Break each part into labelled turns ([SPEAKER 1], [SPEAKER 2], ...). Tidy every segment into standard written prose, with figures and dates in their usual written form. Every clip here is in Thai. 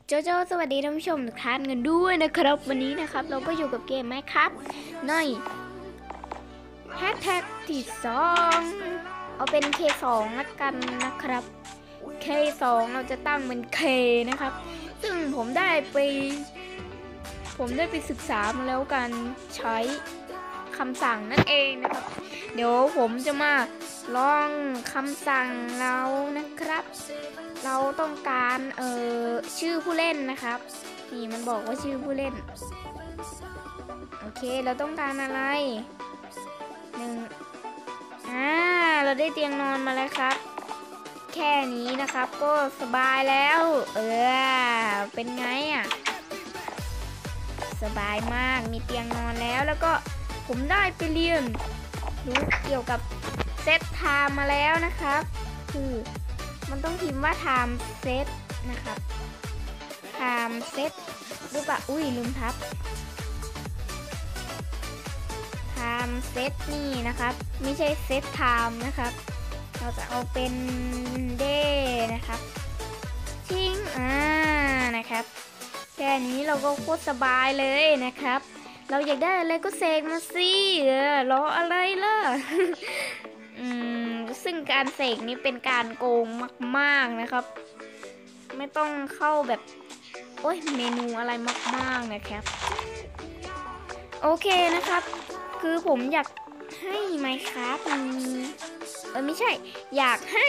[SPEAKER 1] โจโจสวัสดีท่านผู้ชมทุกท่านกันด้วยนะครับวันนี้นะครับเราก็อยู่กับเกมไหมครับในแฮชแท็กที่2เอาเป็น K2 ละกันนะครับ K2 เราจะตั้งเป็น K นะครับซึ่งผมได้ไปศึกษามาแล้วการใช้คำสั่งนั่นเองนะครับเดี๋ยวผมจะมาลองคำสั่งเรานะครับเราต้องการชื่อผู้เล่นนะครับนี่มันบอกว่าชื่อผู้เล่นโอเคเราต้องการอะไรเราได้เตียงนอนมาแล้วครับแค่นี้นะครับก็สบายแล้วเป็นไงสบายมากมีเตียงนอนแล้วก็ผมได้ไปเรียนรู้เกี่ยวกับเซตไทม์มาแล้วนะครับคือมันต้องพิมพ์ว่า time set นะครับ time set หรือเปล่าลืมทับ time set นี่นะครับไม่ใช่ set time นะครับเราจะเอาเป็น day นะครับทิ้งนะครับแค่นี้เราก็โคตรสบายเลยนะครับเราอยากได้อะไรก็เสกมาสิรออะไรล่ะ ซึ่งการเสกนี้เป็นการโกงมากๆนะครับไม่ต้องเข้าแบบเมนูอะไรมากๆนะครับโอเคนะครับคือผมอยากให้ Minecraft ไม่ใช่อยากให้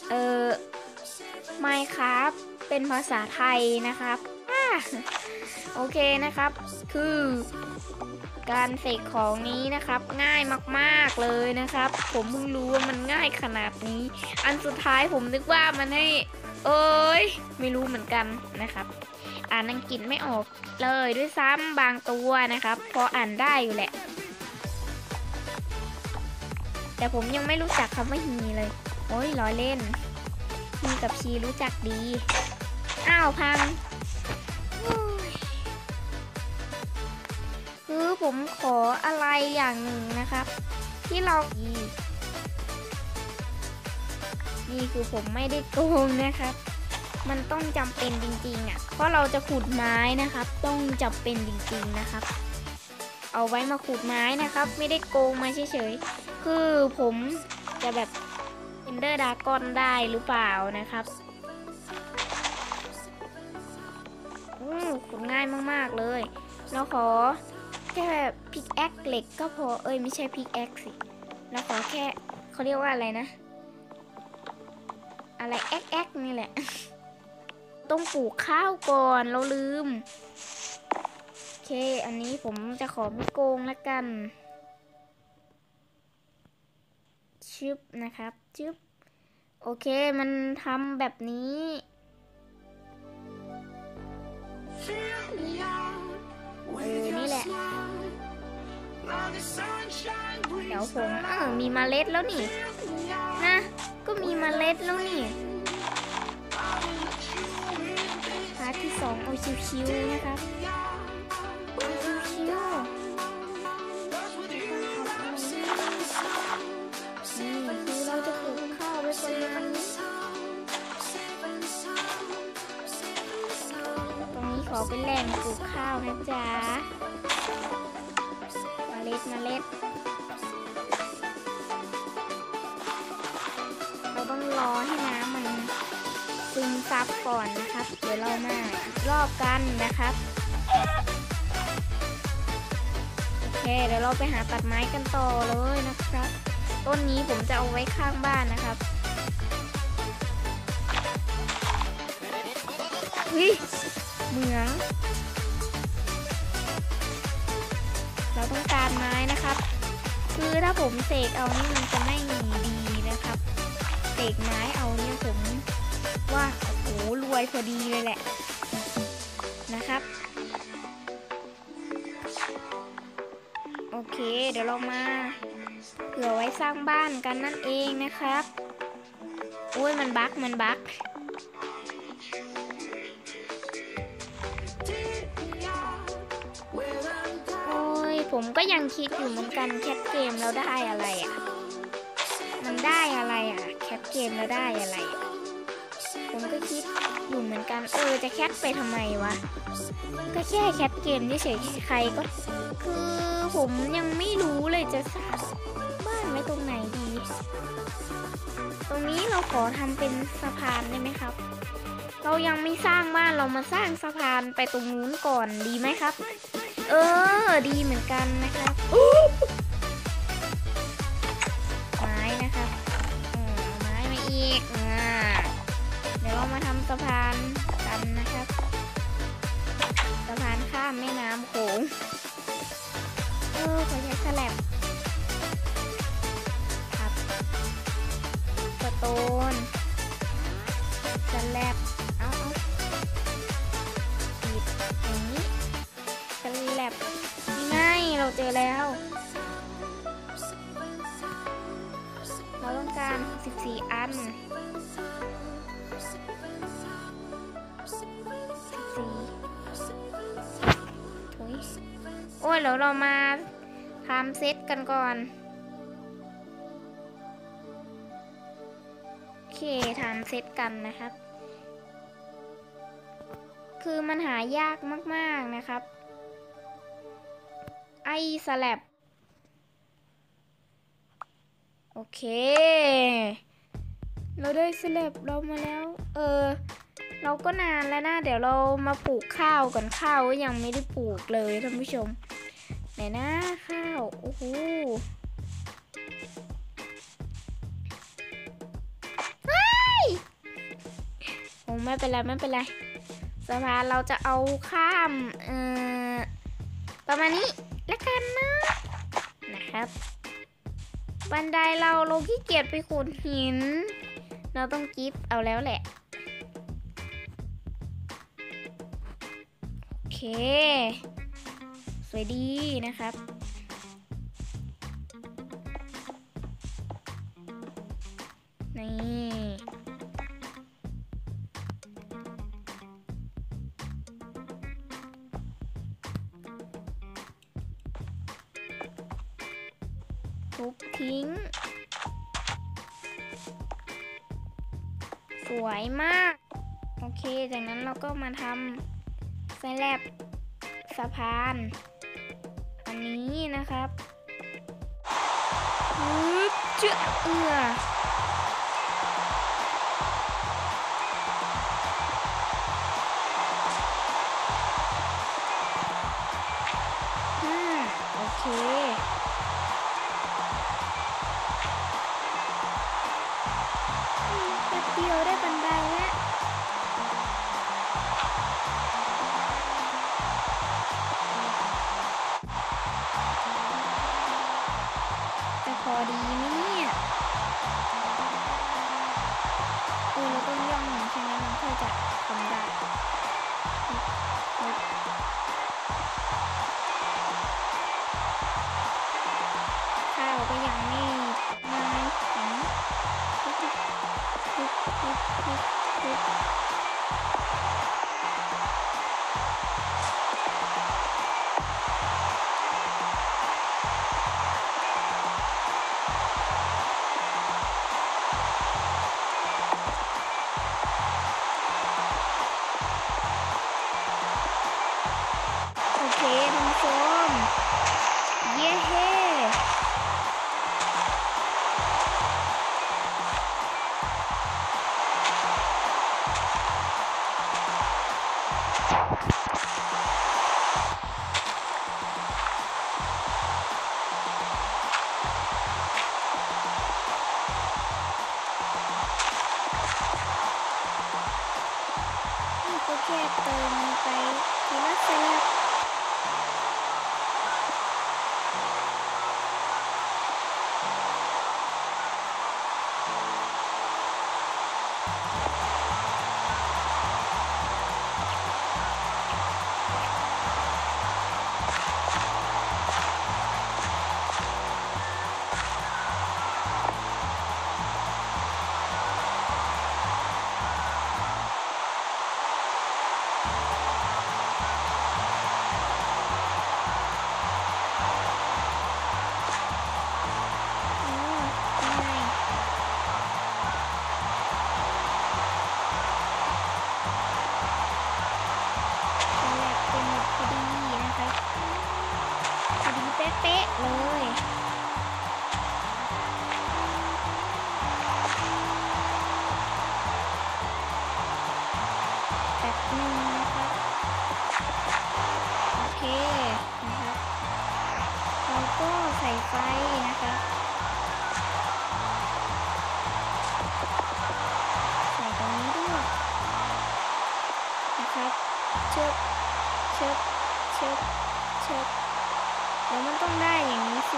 [SPEAKER 1] Minecraft เป็นภาษาไทยนะครับโอเคนะครับคือการเสกของนี้นะครับง่ายมากๆเลยนะครับผมเพิ่งรู้ว่ามันง่ายขนาดนี้อันสุดท้ายผมนึกว่ามันให้ไม่รู้เหมือนกันนะครับอ่านอังกฤษไม่ออกเลยด้วยซ้ำบางตัวนะครับพออ่านได้อยู่แหละแต่ผมยังไม่รู้จักคำว่าฮีเลยล้อเล่นฮีกับชีรู้จักดีพังคือผมขออะไรอย่างหนึ่งนะครับที่เรานี่คือผมไม่ได้โกงนะครับมันต้องจำเป็นจริงๆเพราะเราจะขุดไม้นะครับต้องจำเป็นจริงๆนะครับเอาไว้มาขุดไม้นะครับไม่ได้โกงมาเฉยๆคือผมจะแบบเอนเดอร์ดากอนได้หรือเปล่านะครับขุดง่ายมากๆเลยเราขอแค่พิกแอคเหล็กก็พอไม่ใช่พิกแอคสิเราขอแค่เขาเรียกว่าอะไรนะอะไรแอคนี่แหละต้องปลูกข้าวก่อนเราลืมโอเคอันนี้ผมจะขอไม่โกงละกันชึบนะครับชึบโอเคมันทำแบบนี้นี่แหละเดี๋ยวผมมีเมล็ดแล้วนี่นะก็มีเมล็ดแล้วนี่พาร์ทที่2เอาชิวๆนะครับชิวๆคือเราจะปลูกข้าวไว้ประมาณนี้ตรงนี้ขอเป็นแหล่งปลูกข้าวนะจ๊ะเมล็ดเราต้องรอให้น้ำมันซึมซับก่อนนะครับเดี๋ยวเรามารอบกันนะครับโอเคเดี๋ยวเราไปหาตัดไม้กันต่อเลยนะครับต้นนี้ผมจะเอาไว้ข้างบ้านนะครับเหมืองเราต้องการไม้นะครับคือถ้าผมเสกเอานี่มันจะไม่ดีนะครับเสกไม้เอาเนี่ยผมว่ารวยพอดีเลยแหละนะครับโอเคเดี๋ยวเรามาเผื่อไว้สร้างบ้านกันนั่นเองนะครับมันบั๊กผมก็ยังคิดอยู่เหมือนกันแคปเกมแล้วได้อะไรมันได้อะไรแคปเกมแล้วได้อะไรผมก็คิดอยู่เหมือนกันจะแคทไปทำไมวะก็แค่แคทเกมเฉยๆใครก็คือผมยังไม่รู้เลยจะสร้างบ้านไว้ตรงไหนดี ตรงนี้เราขอทำเป็นสะพานได้ไหมครับเรายังไม่สร้างบ้านเรามาสร้างสะพานไปตรงนู้นก่อนดีไหมครับดีเหมือนกันนะครับไม้นะครับเอาไม้มาอีกเดี๋ยวเรามาทำสะพานกันนะครับสะพานข้ามแม่น้ำโขงขอใช้สแลบครับสโตนสแลบเอาปิดอย่างนี้สแลบง่ายเราเจอแล้วเราต้องการ14อันโอ้ยแล้วเรามาทำเซตกันก่อนโอเคทำเซตกันนะครับคือมันหายากมากๆนะครับไอ้สแลบโอเคเราได้สแลบเรามาแล้วเราก็นานแล้วนะเดี๋ยวเรามาปลูกข้าวก่อนข้าวยังไม่ได้ปลูกเลยท่านผู้ชมไหนนะข้าวโอ้โหโอ้ไม่เป็นไรไม่เป็นไรสะพานเราจะเอาข้ามประมาณนี้แล้วกันนะครับบันไดเราขี้เกียจไปขุดหินเราต้องกิฟต์เอาแล้วแหละโอเคสวยดีนะครับนี่ทุบทิ้งสวยมากโอเคจากนั้นเราก็มาทำสแลบสะพานอันนี้นะครับเจือโอเคแป๊บเดียวได้บันไดแล้วจะพอดีไหมเนี่ยเราต้องย่องใช่ไหมมันค่อยจะทำได้ข้าวก็ยังไม่แข็งโอเคท่านผู้ชมเย้เฮ้ก็แค่เติมไปทีละสแลบเลยแป๊บนึงนะครับโอเคนะครับเราก็ใส่ไฟนะครับใส่ตรงนี้ด้วยนะครับเชิบเชิบเชิบเชิบแล้วมันต้องได้อย่างนี้สิ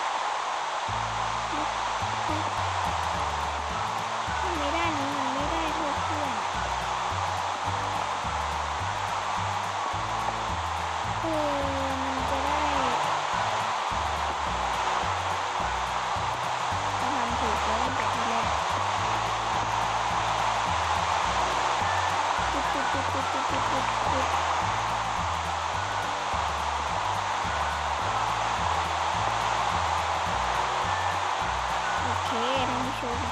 [SPEAKER 1] ทำไมด้านนี้มันไม่ได้เท่าเพื่อนมันจะได้จะทำถูกแล้วตั้งแต่ทีแรกปุ๊บโอเคท่านผู้ชม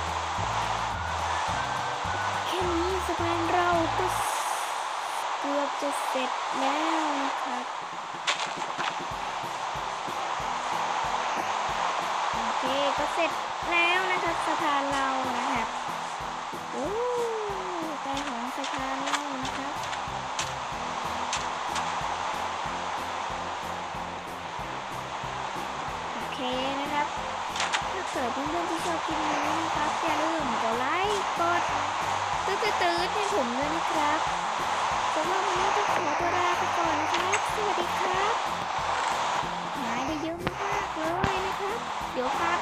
[SPEAKER 1] แค่นี้สะพานเราก็เกือบจะเสร็จแล้วนะครับโอเคก็เสร็จแล้วนะครับสะพานเรานะครับโอ้ใจของสะพานเรานะครับโอเคนะครับถ้าเกิดเพื่อนๆที่ชอบคลิปนี้นะครับอย่าลืมกดไลค์กดตืดให้ผมด้วยนะครับสำหรับวันนี้ต้องขอตัวลาไปก่อนนะครับสวัสดีครับหายไปเยอะมากเลยนะครับเดี๋ยวพา